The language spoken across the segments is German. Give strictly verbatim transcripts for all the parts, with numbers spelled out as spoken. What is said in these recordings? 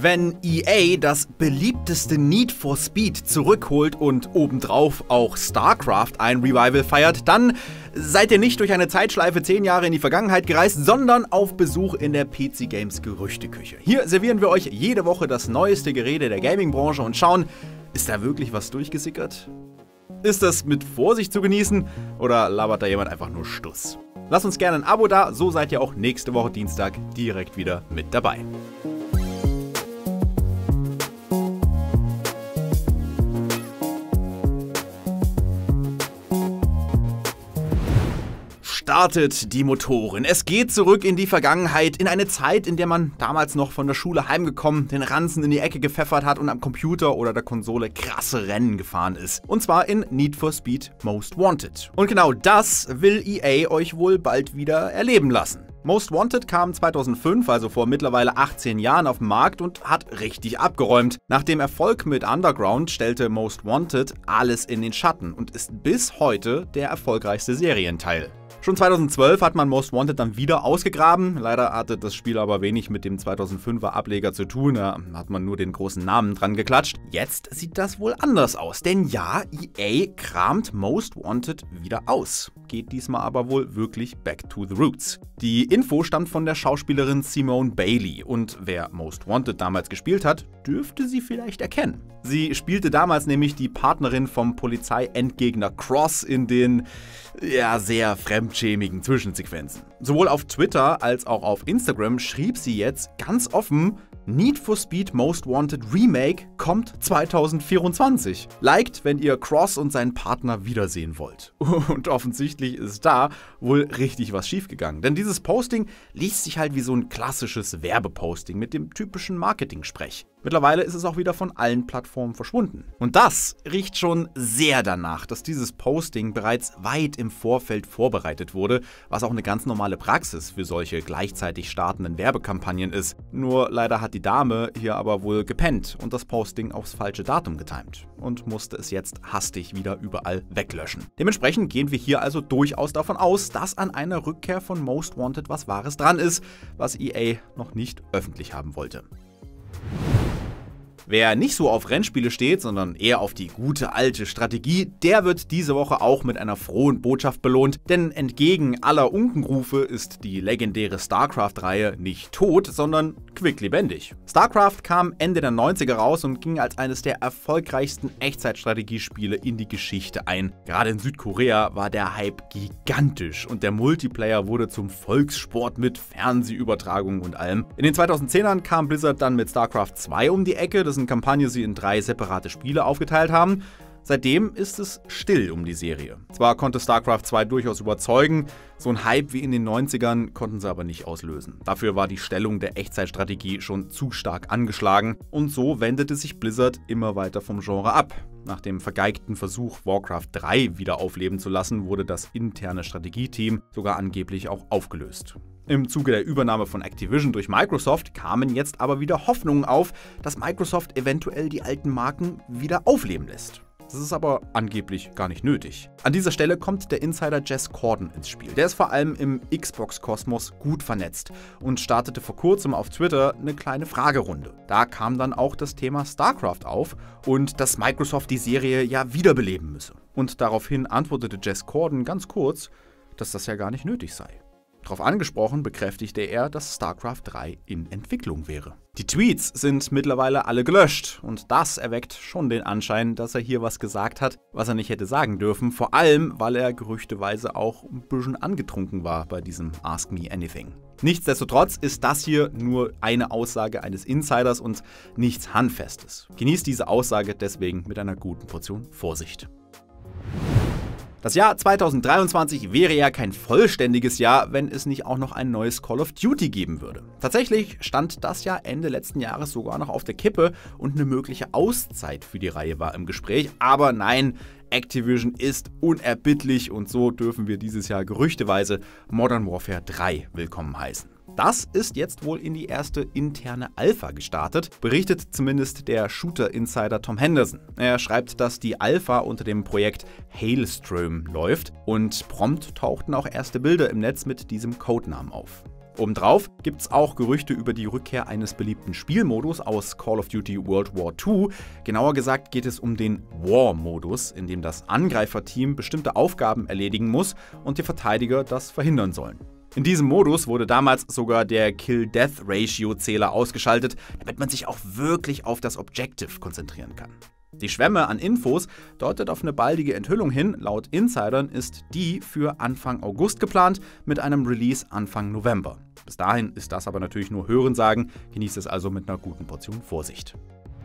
Wenn E A das beliebteste Need for Speed zurückholt und obendrauf auch StarCraft ein Revival feiert, dann seid ihr nicht durch eine Zeitschleife zehn Jahre in die Vergangenheit gereist, sondern auf Besuch in der P C Games Gerüchteküche. Hier servieren wir euch jede Woche das neueste Gerede der Gaming-Branche und schauen, ist da wirklich was durchgesickert? Ist das mit Vorsicht zu genießen oder labert da jemand einfach nur Stuss? Lasst uns gerne ein Abo da, so seid ihr auch nächste Woche Dienstag direkt wieder mit dabei. Startet die Motoren. Es geht zurück in die Vergangenheit, in eine Zeit, in der man damals noch von der Schule heimgekommen, den Ranzen in die Ecke gepfeffert hat und am Computer oder der Konsole krasse Rennen gefahren ist. Und zwar in Need for Speed Most Wanted. Und genau das will E A euch wohl bald wieder erleben lassen. Most Wanted kam zweitausendfünf, also vor mittlerweile achtzehn Jahren, auf den Markt und hat richtig abgeräumt. Nach dem Erfolg mit Underground stellte Most Wanted alles in den Schatten und ist bis heute der erfolgreichste Serienteil. Schon zweitausendzwölf hat man Most Wanted dann wieder ausgegraben. Leider hatte das Spiel aber wenig mit dem zweitausendfünfer Ableger zu tun, da hat man nur den großen Namen dran geklatscht. Jetzt sieht das wohl anders aus, denn ja, E A kramt Most Wanted wieder aus. Geht diesmal aber wohl wirklich back to the roots. Die Info stammt von der Schauspielerin Simone Bailey und wer Most Wanted damals gespielt hat, dürfte sie vielleicht erkennen. Sie spielte damals nämlich die Partnerin vom Polizeiendgegner Cross in den, ja, sehr fremdschämigen Zwischensequenzen. Sowohl auf Twitter als auch auf Instagram schrieb sie jetzt ganz offen: Need for Speed Most Wanted Remake kommt zweitausendvierundzwanzig. Liked, wenn ihr Cross und seinen Partner wiedersehen wollt. Und offensichtlich ist da wohl richtig was schiefgegangen. Denn dieses Posting liest sich halt wie so ein klassisches Werbeposting mit dem typischen Marketing-Sprech. Mittlerweile ist es auch wieder von allen Plattformen verschwunden. Und das riecht schon sehr danach, dass dieses Posting bereits weit im Vorfeld vorbereitet wurde, was auch eine ganz normale Praxis für solche gleichzeitig startenden Werbekampagnen ist. Nur leider hat die Dame hier aber wohl gepennt und das Posting aufs falsche Datum getimt und musste es jetzt hastig wieder überall weglöschen. Dementsprechend gehen wir hier also durchaus davon aus, dass an einer Rückkehr von Most Wanted was Wahres dran ist, was E A noch nicht öffentlich haben wollte. Wer nicht so auf Rennspiele steht, sondern eher auf die gute alte Strategie, der wird diese Woche auch mit einer frohen Botschaft belohnt, denn entgegen aller Unkenrufe ist die legendäre StarCraft-Reihe nicht tot, sondern quicklebendig. StarCraft kam Ende der neunziger raus und ging als eines der erfolgreichsten Echtzeitstrategiespiele in die Geschichte ein. Gerade in Südkorea war der Hype gigantisch und der Multiplayer wurde zum Volkssport mit Fernsehübertragungen und allem. In den zweitausendzehnern kam Blizzard dann mit StarCraft zwei um die Ecke, dessen Kampagne sie in drei separate Spiele aufgeteilt haben. Seitdem ist es still um die Serie. Zwar konnte StarCraft zwei durchaus überzeugen, so ein Hype wie in den neunzigern konnten sie aber nicht auslösen. Dafür war die Stellung der Echtzeitstrategie schon zu stark angeschlagen und so wendete sich Blizzard immer weiter vom Genre ab. Nach dem vergeigten Versuch, Warcraft drei wieder aufleben zu lassen, wurde das interne Strategieteam sogar angeblich auch aufgelöst. Im Zuge der Übernahme von Activision durch Microsoft kamen jetzt aber wieder Hoffnungen auf, dass Microsoft eventuell die alten Marken wieder aufleben lässt. Das ist aber angeblich gar nicht nötig. An dieser Stelle kommt der Insider Jez Corden ins Spiel. Der ist vor allem im Xbox-Kosmos gut vernetzt und startete vor kurzem auf Twitter eine kleine Fragerunde. Da kam dann auch das Thema StarCraft auf und dass Microsoft die Serie ja wiederbeleben müsse. Und daraufhin antwortete Jez Corden ganz kurz, dass das ja gar nicht nötig sei. Darauf angesprochen bekräftigte er, dass StarCraft drei in Entwicklung wäre. Die Tweets sind mittlerweile alle gelöscht und das erweckt schon den Anschein, dass er hier was gesagt hat, was er nicht hätte sagen dürfen, vor allem, weil er gerüchteweise auch ein bisschen angetrunken war bei diesem Ask Me Anything. Nichtsdestotrotz ist das hier nur eine Aussage eines Insiders und nichts Handfestes. Genießt diese Aussage deswegen mit einer guten Portion Vorsicht. Das Jahr zweitausenddreiundzwanzig wäre ja kein vollständiges Jahr, wenn es nicht auch noch ein neues Call of Duty geben würde. Tatsächlich stand das ja Ende letzten Jahres sogar noch auf der Kippe und eine mögliche Auszeit für die Reihe war im Gespräch. Aber nein, Activision ist unerbittlich und so dürfen wir dieses Jahr gerüchteweise Modern Warfare drei willkommen heißen. Das ist jetzt wohl in die erste interne Alpha gestartet, berichtet zumindest der Shooter-Insider Tom Henderson. Er schreibt, dass die Alpha unter dem Projekt Hailstorm läuft und prompt tauchten auch erste Bilder im Netz mit diesem Codenamen auf. Obendrauf gibt's auch Gerüchte über die Rückkehr eines beliebten Spielmodus aus Call of Duty World War zwei. Genauer gesagt geht es um den War-Modus, in dem das Angreiferteam bestimmte Aufgaben erledigen muss und die Verteidiger das verhindern sollen. In diesem Modus wurde damals sogar der Kill-Death-Ratio-Zähler ausgeschaltet, damit man sich auch wirklich auf das Objective konzentrieren kann. Die Schwemme an Infos deutet auf eine baldige Enthüllung hin. Laut Insidern ist die für Anfang August geplant, mit einem Release Anfang November. Bis dahin ist das aber natürlich nur Hörensagen, genießt es also mit einer guten Portion Vorsicht.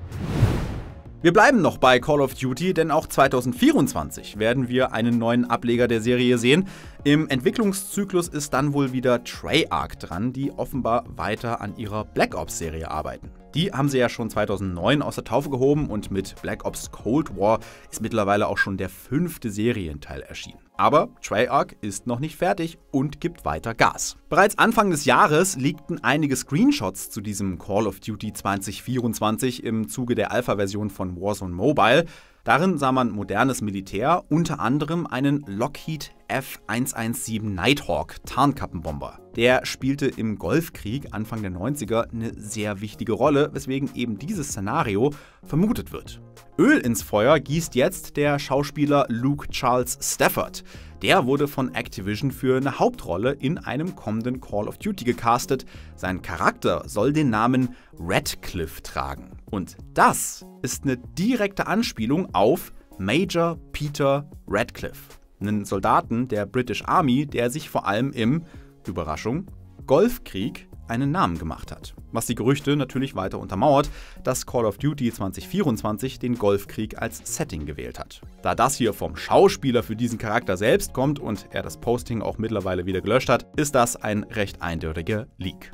Wir bleiben noch bei Call of Duty, denn auch zweitausendvierundzwanzig werden wir einen neuen Ableger der Serie sehen. Im Entwicklungszyklus ist dann wohl wieder Treyarch dran, die offenbar weiter an ihrer Black Ops-Serie arbeiten. Die haben sie ja schon zweitausendneun aus der Taufe gehoben und mit Black Ops Cold War ist mittlerweile auch schon der fünfte Serienteil erschienen. Aber Treyarch ist noch nicht fertig und gibt weiter Gas. Bereits Anfang des Jahres leakten einige Screenshots zu diesem Call of Duty zweitausendvierundzwanzig im Zuge der Alpha-Version von Warzone Mobile. Darin sah man modernes Militär, unter anderem einen Lockheed F hundertsiebzehn Nighthawk Tarnkappenbomber. Der spielte im Golfkrieg Anfang der neunziger eine sehr wichtige Rolle, weswegen eben dieses Szenario vermutet wird. Öl ins Feuer gießt jetzt der Schauspieler Luke Charles Stafford. Der wurde von Activision für eine Hauptrolle in einem kommenden Call of Duty gecastet. Sein Charakter soll den Namen Radcliffe tragen. Und das ist eine direkte Anspielung auf Major Peter Radcliffe, einen Soldaten der British Army, der sich vor allem im, Überraschung, Golfkrieg einen Namen gemacht hat. Was die Gerüchte natürlich weiter untermauert, dass Call of Duty zweitausendvierundzwanzig den Golfkrieg als Setting gewählt hat. Da das hier vom Schauspieler für diesen Charakter selbst kommt und er das Posting auch mittlerweile wieder gelöscht hat, ist das ein recht eindeutiger Leak.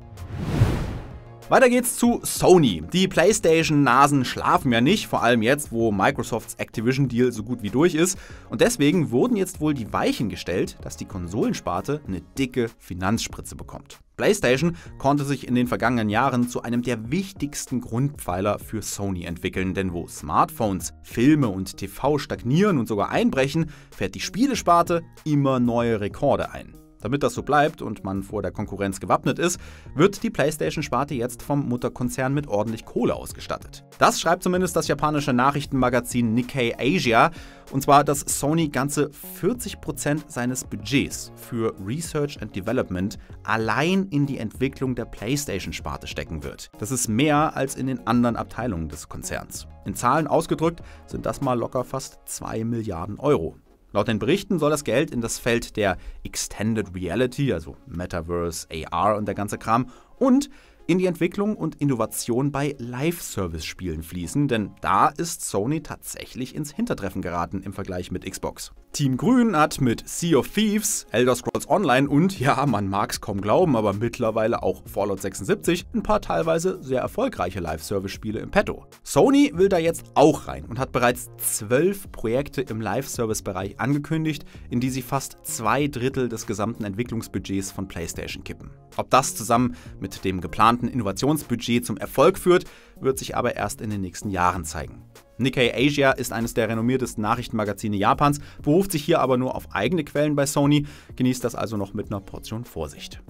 Weiter geht's zu Sony. Die PlayStation-Nasen schlafen ja nicht, vor allem jetzt, wo Microsofts Activision-Deal so gut wie durch ist. Und deswegen wurden jetzt wohl die Weichen gestellt, dass die Konsolensparte eine dicke Finanzspritze bekommt. PlayStation konnte sich in den vergangenen Jahren zu einem der wichtigsten Grundpfeiler für Sony entwickeln, denn wo Smartphones, Filme und T V stagnieren und sogar einbrechen, fährt die Spielesparte immer neue Rekorde ein. Damit das so bleibt und man vor der Konkurrenz gewappnet ist, wird die PlayStation-Sparte jetzt vom Mutterkonzern mit ordentlich Kohle ausgestattet. Das schreibt zumindest das japanische Nachrichtenmagazin Nikkei Asia, und zwar, dass Sony ganze vierzig Prozent seines Budgets für Research and Development allein in die Entwicklung der PlayStation-Sparte stecken wird. Das ist mehr als in den anderen Abteilungen des Konzerns. In Zahlen ausgedrückt sind das mal locker fast zwei Milliarden Euro. Laut den Berichten soll das Geld in das Feld der Extended Reality, also Metaverse, A R und der ganze Kram, und in die Entwicklung und Innovation bei Live-Service-Spielen fließen, denn da ist Sony tatsächlich ins Hintertreffen geraten im Vergleich mit Xbox. Team Grün hat mit Sea of Thieves, Elder Scrolls Online und, ja, man mag's kaum glauben, aber mittlerweile auch Fallout sechsundsiebzig ein paar teilweise sehr erfolgreiche Live-Service-Spiele im Petto. Sony will da jetzt auch rein und hat bereits zwölf Projekte im Live-Service-Bereich angekündigt, in die sie fast zwei Drittel des gesamten Entwicklungsbudgets von PlayStation kippen. Ob das zusammen mit dem geplanten Innovationsbudget zum Erfolg führt, wird sich aber erst in den nächsten Jahren zeigen. Nikkei Asia ist eines der renommiertesten Nachrichtenmagazine Japans, beruft sich hier aber nur auf eigene Quellen bei Sony, genießt das also noch mit einer Portion Vorsicht.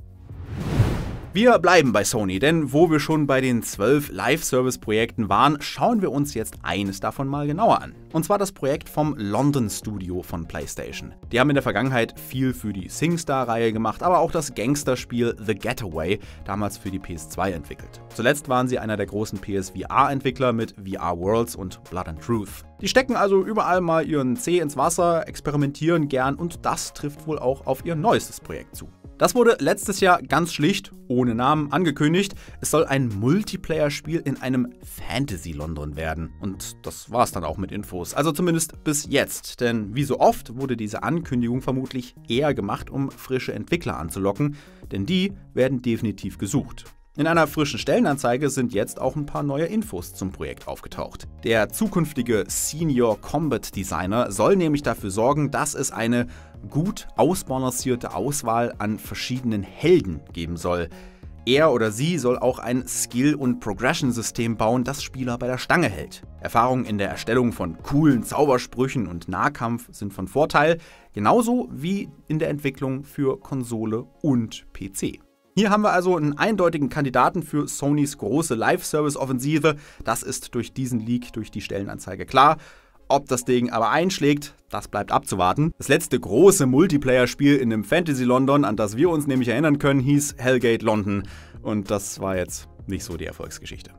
Wir bleiben bei Sony, denn wo wir schon bei den zwölf Live-Service-Projekten waren, schauen wir uns jetzt eines davon mal genauer an. Und zwar das Projekt vom London Studio von PlayStation. Die haben in der Vergangenheit viel für die SingStar-Reihe gemacht, aber auch das Gangsterspiel The Getaway, damals für die P S zwei entwickelt. Zuletzt waren sie einer der großen P S V R-Entwickler mit V R Worlds und Blood and Truth. Die stecken also überall mal ihren Zeh ins Wasser, experimentieren gern und das trifft wohl auch auf ihr neuestes Projekt zu. Das wurde letztes Jahr ganz schlicht, ohne Namen, angekündigt. Es soll ein Multiplayer-Spiel in einem Fantasy-London werden. Und das war's dann auch mit Infos. Also zumindest bis jetzt. Denn wie so oft wurde diese Ankündigung vermutlich eher gemacht, um frische Entwickler anzulocken. Denn die werden definitiv gesucht. In einer frischen Stellenanzeige sind jetzt auch ein paar neue Infos zum Projekt aufgetaucht. Der zukünftige Senior Combat Designer soll nämlich dafür sorgen, dass es eine gut ausbalancierte Auswahl an verschiedenen Helden geben soll. Er oder sie soll auch ein Skill- und Progression-System bauen, das Spieler bei der Stange hält. Erfahrungen in der Erstellung von coolen Zaubersprüchen und Nahkampf sind von Vorteil, genauso wie in der Entwicklung für Konsole und P C. Hier haben wir also einen eindeutigen Kandidaten für Sonys große Live-Service-Offensive. Das ist durch diesen Leak, durch die Stellenanzeige klar. Ob das Ding aber einschlägt, das bleibt abzuwarten. Das letzte große Multiplayer-Spiel in dem Fantasy London, an das wir uns nämlich erinnern können, hieß Hellgate London. Und das war jetzt nicht so die Erfolgsgeschichte.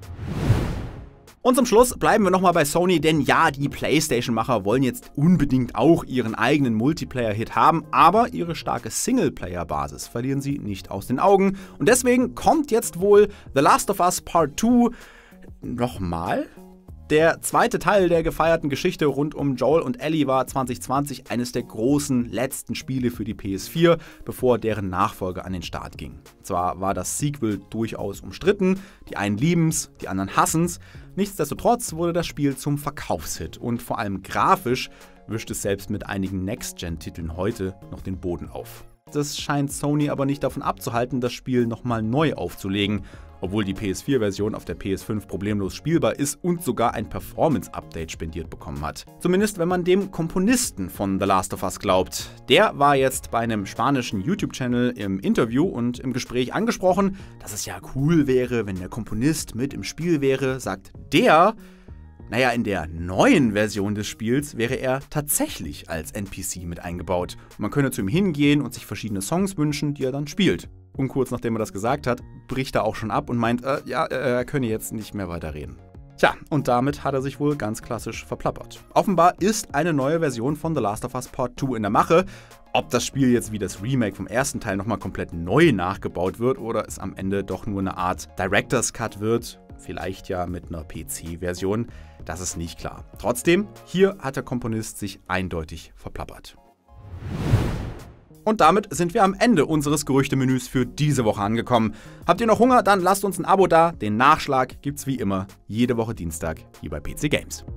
Und zum Schluss bleiben wir nochmal bei Sony, denn ja, die PlayStation-Macher wollen jetzt unbedingt auch ihren eigenen Multiplayer-Hit haben, aber ihre starke Singleplayer-Basis verlieren sie nicht aus den Augen. Und deswegen kommt jetzt wohl The Last of Us Part zwei nochmal? Der zweite Teil der gefeierten Geschichte rund um Joel und Ellie war zwanzig zwanzig eines der großen letzten Spiele für die P S vier, bevor deren Nachfolger an den Start ging. Zwar war das Sequel durchaus umstritten, die einen lieben's, die anderen hassen's, nichtsdestotrotz wurde das Spiel zum Verkaufshit und vor allem grafisch wischt es selbst mit einigen Next-Gen-Titeln heute noch den Boden auf. Das scheint Sony aber nicht davon abzuhalten, das Spiel nochmal neu aufzulegen, obwohl die P S vier Version auf der P S fünf problemlos spielbar ist und sogar ein Performance-Update spendiert bekommen hat. Zumindest wenn man dem Komponisten von The Last of Us glaubt. Der war jetzt bei einem spanischen YouTube-Channel im Interview und im Gespräch angesprochen, dass es ja cool wäre, wenn der Komponist mit im Spiel wäre, sagt der. Naja, in der neuen Version des Spiels wäre er tatsächlich als N P C mit eingebaut. Man könne zu ihm hingehen und sich verschiedene Songs wünschen, die er dann spielt. Und kurz nachdem er das gesagt hat, bricht er auch schon ab und meint, äh, ja, er könne jetzt nicht mehr weiterreden. Tja, und damit hat er sich wohl ganz klassisch verplappert. Offenbar ist eine neue Version von The Last of Us Part zwei in der Mache. Ob das Spiel jetzt wie das Remake vom ersten Teil nochmal komplett neu nachgebaut wird oder es am Ende doch nur eine Art Director's Cut wird, vielleicht ja mit einer P C-Version, das ist nicht klar. Trotzdem, hier hat der Komponist sich eindeutig verplappert. Und damit sind wir am Ende unseres Gerüchtemenüs für diese Woche angekommen. Habt ihr noch Hunger? Dann lasst uns ein Abo da. Den Nachschlag gibt's wie immer jede Woche Dienstag hier bei P C Games.